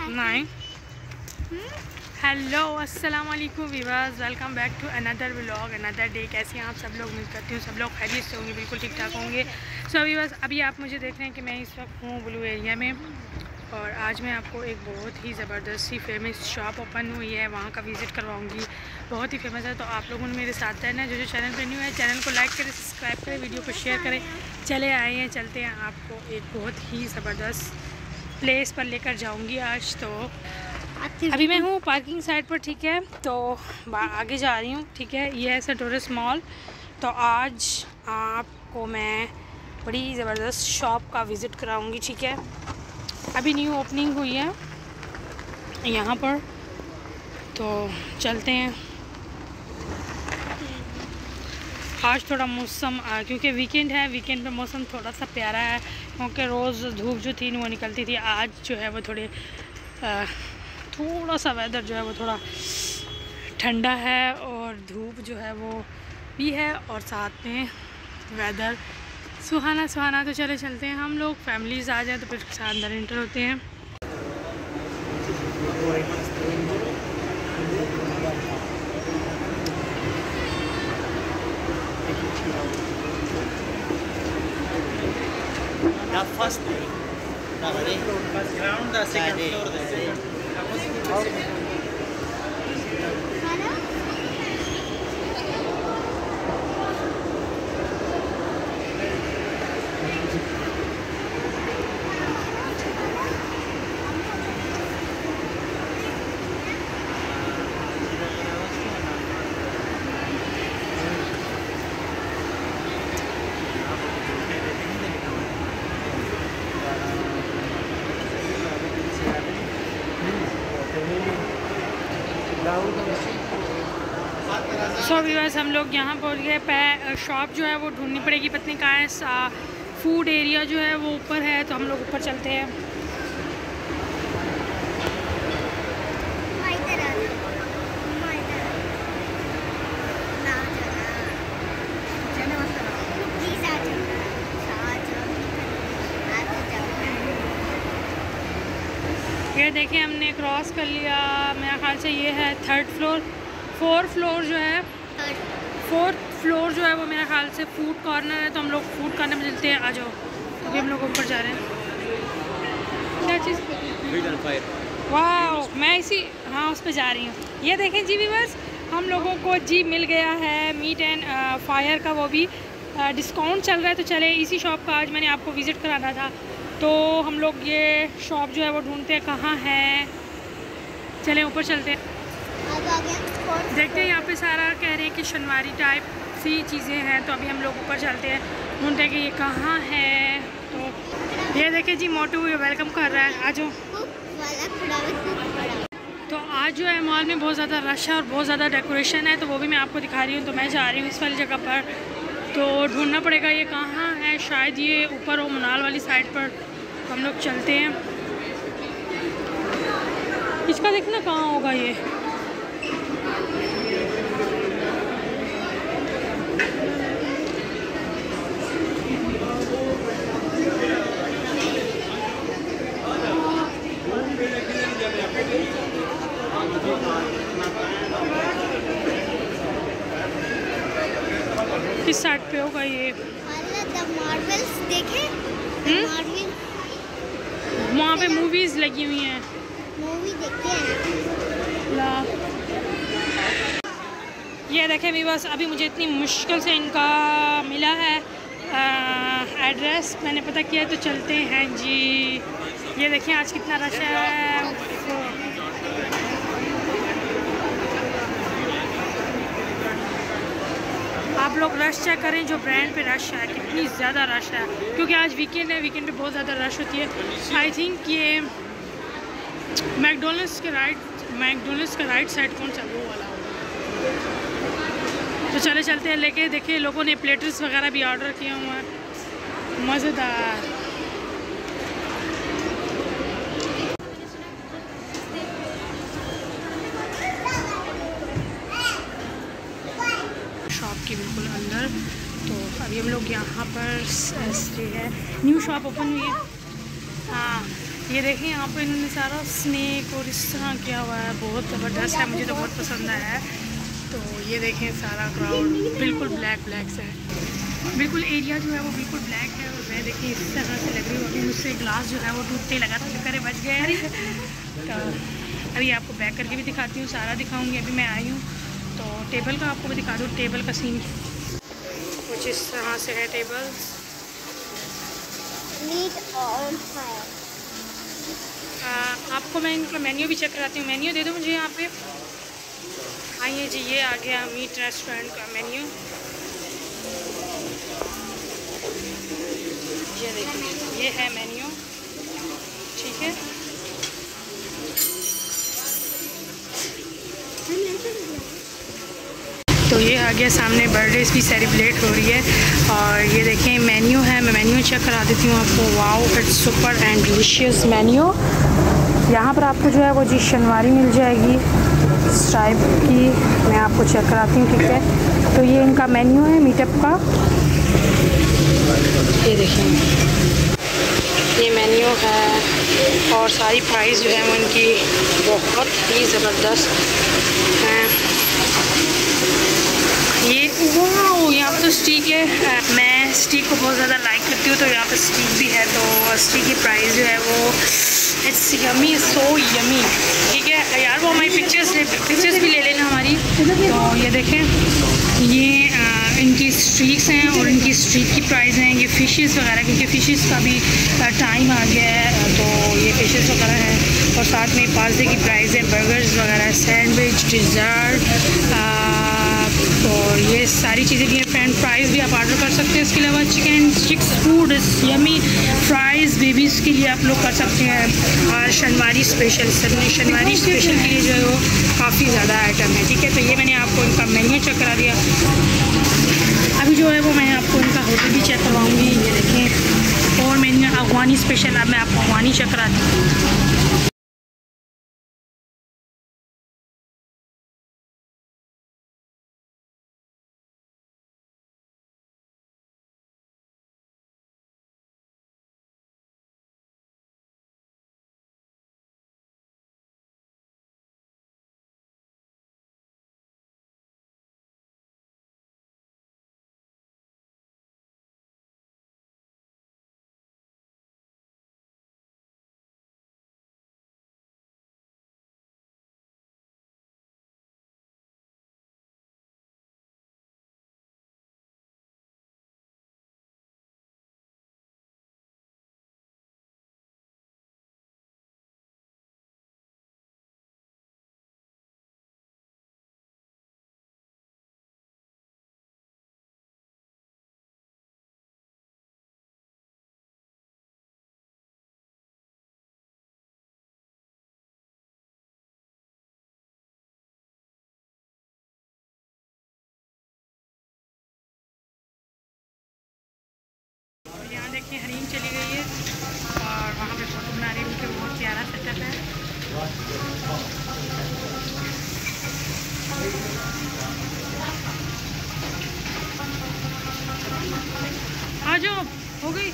9। Hello अस्सलाम वालेकुम viewers, welcome back to another vlog, another day. कैसे हैं आप सब लोग? उम्मीद करती हूँ सब लोग खैरियत से होंगे, बिल्कुल ठीक ठाक होंगे। सो व्यूअर्स, अभी आप मुझे देख रहे हैं कि मैं इस वक्त हूँ ब्लू एरिया में, और आज मैं आपको एक बहुत ही ज़बरदस्त सी फेमस शॉप ओपन हुई है, वहाँ का विज़िट करवाऊँगी। बहुत ही फेमस है, तो आप लोगों ने मेरे साथ रहना। जो चैनल पर न्यू है, चैनल को लाइक करें, सब्सक्राइब करें, वीडियो को शेयर करें। चले आए हैं, चलते हैं, आपको एक बहुत ही ज़बरदस्त प्लेस पर लेकर जाऊंगी आज। तो अभी मैं हूँ पार्किंग साइड पर, ठीक है, तो आगे जा रही हूँ, ठीक है। ये है सेंटोरस मॉल। तो आज आपको मैं बड़ी ज़बरदस्त शॉप का विज़िट कराऊंगी, ठीक है। अभी न्यू ओपनिंग हुई है यहाँ पर, तो चलते हैं। आज थोड़ा मौसम, क्योंकि वीकेंड है, वीकेंड पे मौसम थोड़ा सा प्यारा है, क्योंकि रोज़ धूप जो थी वो निकलती थी। आज जो है वो थोड़ा सा वेदर जो है वो थोड़ा ठंडा है, और धूप जो है वो भी है, और साथ में वेदर सुहाना सुहाना। तो चलते हैं, हम लोग फैमिलीज़ आ जाए तो फिर साथ अंदर इंटर होते हैं। First ground, the second floor. So viewers, हम लोग यहाँ पहुँच गए। शॉप जो है वो ढूंढनी पड़ेगी, पत्नी कहाँ है। फूड एरिया जो है वो ऊपर है, तो हम लोग ऊपर चलते हैं। ये देखिए, हमने क्रॉस कर लिया। मेरा ख्याल से ये है थर्ड फ्लोर। फोर्थ फ्लोर जो है वो मेरा ख्याल से फूड कॉर्नर है, तो हम लोग फूड कॉर्नर में चलते हैं। आ जाओ, अभी हम लोग ऊपर जा रहे हैं। क्या चीज़? वाह, मैं हाँ उस पर जा रही हूँ। ये देखें जी व्यूअर्स, हम लोगों को जी मिल गया है मीट एंड फायर का, वो भी डिस्काउंट चल रहा है। तो चले, इसी शॉप का आज मैंने आपको विज़िट कराना था, तो हम लोग ये शॉप जो है वो ढूंढते हैं कहाँ है। चले ऊपर चलते हैं, देखते हैं। यहाँ पे सारा कह रहे हैं कि शनवारी टाइप सी चीज़ें हैं, तो अभी हम लोग ऊपर चलते हैं, ढूंढते हैं कि ये कहाँ है। तो ये देखिए जी, मोटू वेलकम कर रहा है, आ जाओ। तो आज जो है मॉल में बहुत ज़्यादा रश है और बहुत ज़्यादा डेकोरेशन है, तो वो भी मैं आपको दिखा रही हूँ। तो मैं जा रही हूँ इस वाली जगह पर, तो ढूंढना पड़ेगा ये कहाँ है। शायद ये ऊपर हो, मनाल वाली साइड पर। तो हम लोग चलते हैं, इसका देखना कहाँ होगा ये। किस साइड पे होगा ये? मार्वल्स देखे? वहाँ पे मूवीज़ लगी हुई हैं, मूवी देखते हैं। ये देखें भी, बस अभी मुझे इतनी मुश्किल से इनका मिला है एड्रेस, मैंने पता किया, तो चलते हैं जी। ये देखें आज कितना रश है। आप लोग रश चेक करें, जो ब्रांड पे रश है, कितनी ज़्यादा रश है, क्योंकि आज वीकेंड है, वीकेंड पे बहुत ज़्यादा रश होती है। आई थिंक ये मैकडोनल्ड्स का राइट साइड कौन सा वो वाला होगा। तो चलते हैं लेके। देखिए, लोगों ने प्लेटर्स वगैरह भी ऑर्डर किए हुए हैं, मज़ेदार। शॉप के बिल्कुल अंदर। तो अभी हम लोग यहाँ पर है, न्यू शॉप ओपन हुई है। हाँ, ये देखें यहाँ पे इन्होंने सारा स्नेक और इस तरह किया हुआ है, बहुत ज़बरदस्त है, मुझे तो बहुत पसंद आया है। तो ये देखें सारा क्राउड बिल्कुल ब्लैक से है, बिल्कुल एरिया जो है वो बिल्कुल ब्लैक है। और मैं देखिए इस तरह से लग रही हूँ, अभी मुझसे ग्लास जो है वो टूटते लगा था, शुक्र है बच गए। तो अभी आपको बैक करके भी दिखाती हूँ, सारा दिखाऊँगी। अभी मैं आई हूँ तो टेबल का आपको भी दिखा दूँ, टेबल का सीन कुछ इस तरह से है। टेबल आपको मैं इनका मेन्यू भी चेक कराती हूँ। मेन्यू दे दो मुझे यहाँ पे। आइए जी, ये आ गया मीट रेस्टोरेंट का मेन्यू। ये देखिए ये है मेन्यू, ठीक है। तो ये आ गया सामने, बर्थडेज भी सेलिब्रेट हो रही है। और ये देखें मेन्यू है, मैं मेन्यू चेक करा देती हूँ आपको। Wow, it's super and delicious menu. यहाँ पर आपको जो है वो जी शनवारी मिल जाएगी इस टाइप की, मैं आपको चेक कराती हूँ, ठीक है। तो ये इनका मेन्यू है मीटअप का, ये देखें ये मेन्यू है। और सारी प्राइस जो है वो इनकी बहुत ही ज़बरदस्त है। ये वाह, यहाँ पर तो स्टिक है, मैं स्टिक को बहुत ज़्यादा लाइक करती हूँ, तो यहाँ पर स्टिक भी है। तो स्टिक की प्राइस जो है वो इट्स यमी, सो यमी, ठीक है यार। वो हमारी पिक्चर्स भी ले लेना हमारी। तो ये देखें ये इनकी स्ट्रीक्स हैं और इनकी स्ट्रीक की प्राइस हैं। ये फ़िशेस वगैरह, क्योंकि फ़िशेस का भी टाइम आ गया है, तो ये फ़िशेस वगैरह हैं। और साथ में पास्ते की प्राइस है, बर्गर्स वगैरह, सैंडविच, डिज़र्ट, और ये सारी चीज़ें भी हैं। फ्रेंड प्राइस भी आप ऑर्डर कर सकते हैं। इसके अलावा chicken sticks food yummy fries babies के लिए आप लोग कर सकते हैं। और शनवारी स्पेशल के लिए जो है वो काफ़ी ज़्यादा आइटम है, ठीक है। तो ये मैंने आपको इनका मेन्यू चेक करा दिया। अभी जो है वो मैं आपको इनका होटल भी चेक करवाऊँगी। ये देखें और मेन्यू अफगानी स्पेशल, अब मैं आपको अफगानी चेक कराती हूँ। यहाँ देखिए हरीम चली गई है और वहाँ पे फोटो बना रही हूँ कि बहुत प्यारा सेटअप है। आ जाओ, हो गई।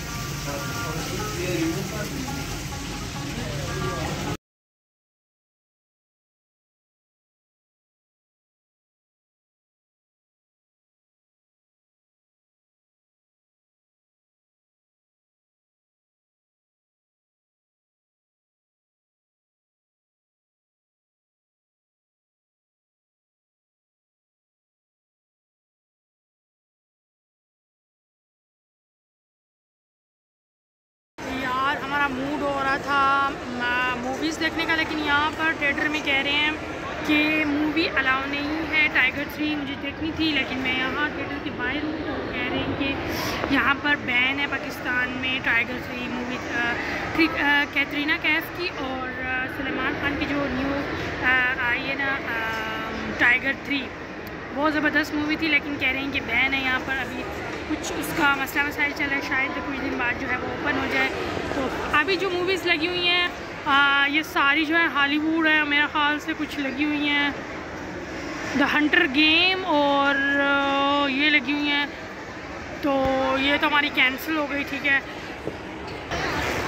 हमारा मूड हो रहा था मूवीज़ देखने का, लेकिन यहाँ पर थिएटर में कह रहे हैं कि मूवी अलाउ नहीं है। टाइगर 3 मुझे देखनी थी, लेकिन मैं यहाँ थिएटर के बाहर हूँ, तो कह रहे हैं कि यहाँ पर बैन है पाकिस्तान में टाइगर 3 मूवी। कैटरीना कैफ की और सलमान खान की जो न्यू आई है ना टाइगर 3, बहुत ज़बरदस्त मूवी थी, लेकिन कह रहे हैं कि बैन है यहाँ पर। अभी कुछ उसका मसला मसाइल चल रहा है, शायद कुछ दिन बाद जो है वो ओपन हो जाए। तो अभी जो मूवीज़ लगी हुई हैं ये सारी जो है हॉलीवुड है मेरे ख़्याल से। कुछ लगी हुई हैं द हंटर गेम और ये लगी हुई हैं, तो ये तो हमारी कैंसिल हो गई, ठीक है। तो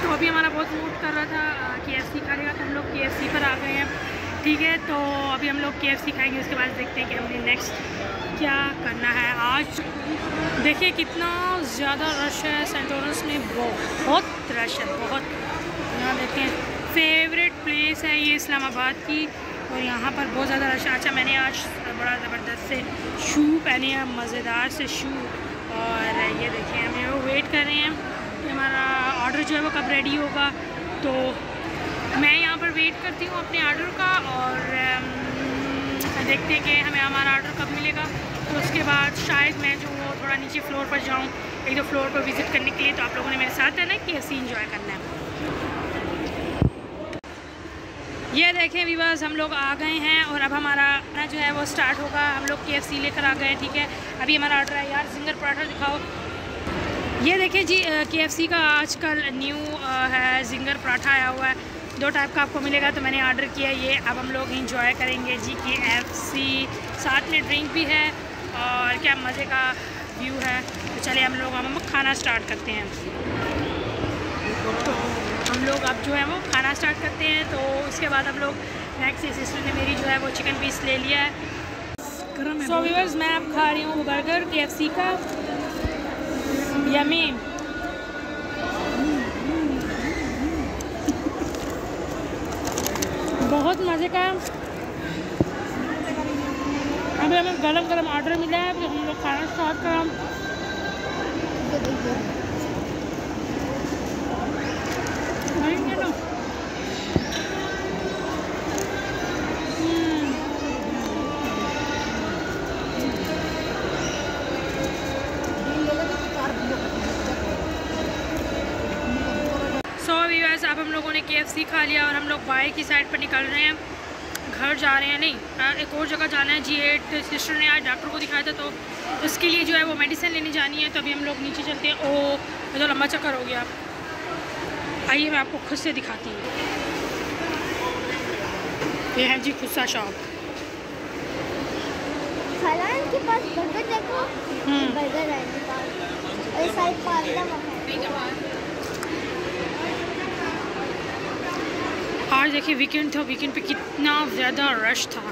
तो अभी हमारा बहुत मूड कर रहा था KFC खाने का, तो हम लोग KFC पर आ गए हैं। ठीक है, तो अभी हम लोग KFC खाएंगे, उसके बाद देखते हैं कि हमने नेक्स्ट क्या करना है। आज देखिए कितना ज़्यादा रश है सेंटोरस में, बहुत रश है, बहुत। यहाँ देखते हैं, फेवरेट प्लेस है ये इस्लामाबाद की, और यहाँ पर बहुत ज़्यादा रश है। अच्छा, मैंने आज बड़ा ज़बरदस्त से शू पहने हैं, मज़ेदार से शू, और ये देखिए हम लोग वेट कर रहे हैं कि हमारा ऑर्डर जो है वो कब रेडी होगा। तो मैं यहाँ पर वेट करती हूँ अपने ऑर्डर का, और देखते हैं कि हमें हमारा ऑर्डर कब मिलेगा। तो उसके बाद शायद मैं जो थोड़ा नीचे फ्लोर पर जाऊँ, एक दो फ्लोर पर विज़िट करने के लिए। तो आप लोगों ने मेरे साथ आना है, KFC इंजॉय करना है। ये देखें व्यूअर्स, हम लोग आ गए हैं और अब हमारा जो है वो स्टार्ट होगा। हम लोग KFC लेकर आ गए हैं। ठीक है, अभी हमारा ऑर्डर है। यार जिंगर पराठा दिखाओ। ये देखें जी, KFC का आजकल न्यू है, जिंगर पराठा आया हुआ है, 2 टाइप का आपको मिलेगा। तो मैंने ऑर्डर किया ये। अब हम लोग इंजॉय करेंगे जी KFC, साथ में ड्रिंक भी है, और क्या मज़े का व्यू है। तो चलिए हम खाना स्टार्ट करते हैं। तो हम लोग अब जो है वो खाना स्टार्ट करते हैं। तो उसके बाद हम लोग नेक्स्ट, सिस्टर ने मेरी जो है वो चिकन पीस ले लिया है। सो व्यूअर्स, मैं अब खा रही हूँ बर्गर KFC का, यमी। बहुत मज़े का। अभी हमें गरम गरम ऑर्डर मिला है, अभी हम लोग खाना स्टार्ट करें। अब हम लोगों ने KFC खा लिया और हम लोग बाहर की साइड पर निकल रहे हैं, घर जा रहे हैं। नहीं, एक और जगह जाना है। G8 सिस्टर ने आज डॉक्टर को दिखाया था, तो उसके लिए जो है वो मेडिसिन लेने जानी है। तो अभी हम लोग नीचे चलते हैं। ओह, तो लंबा चक्कर हो गया। आइए मैं आपको खुद से दिखाती हूँ। ये है जी खुस्सा शॉप। के पास बर्गर देखो, बर्गर है इनके पास, और साइड पास्ता है। आज देखिए वीकेंड था, वीकेंड पे कितना ज़्यादा रश था।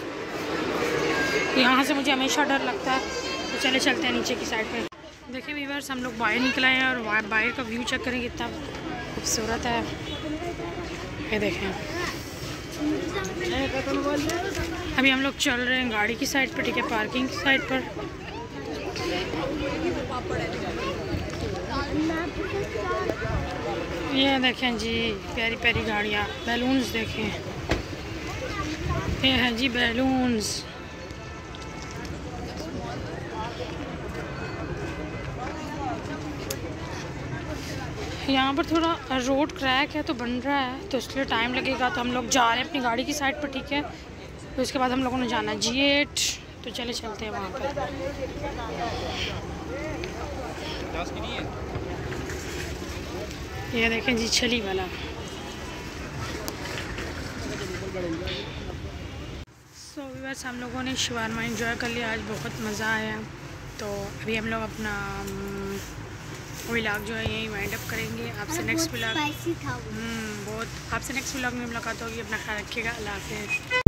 यहाँ से मुझे हमेशा डर लगता है। तो चले चलते हैं नीचे की साइड पे। देखिए व्यूअर्स, हम लोग बाहर निकल आए हैं और बाहर का व्यू चेक करें कितना खूबसूरत है। ये देखें, अभी हम लोग चल रहे हैं गाड़ी की साइड पर। ठीक है, पार्किंग की साइड पर। ये देखें जी, प्यारी प्यारी गाड़ियाँ, बैलून्स देखें। ये हैं जी बैलून्स। यहाँ पर थोड़ा रोड क्रैक है, तो बन रहा है, तो इसलिए टाइम लगेगा। तो हम लोग जा रहे हैं अपनी गाड़ी की साइड पर। ठीक है, तो उसके बाद हम लोगों ने जाना है G8। तो चले चलते हैं वहाँ पर। ये देखें जी, छली वाला। सो व्यूअर्स, हम लोगों ने शवारमा एंजॉय कर लिया, आज बहुत मज़ा आया। तो अभी हम लोग अपना व्लॉग जो है यहीं वाइंड अप करेंगे। आपसे नेक्स्ट व्लॉग, बहुत आपसे नेक्स्ट व्लॉग में मुलाकात होगी। अपना ख्याल रखिएगा। अल्लाह हाफ़िज़।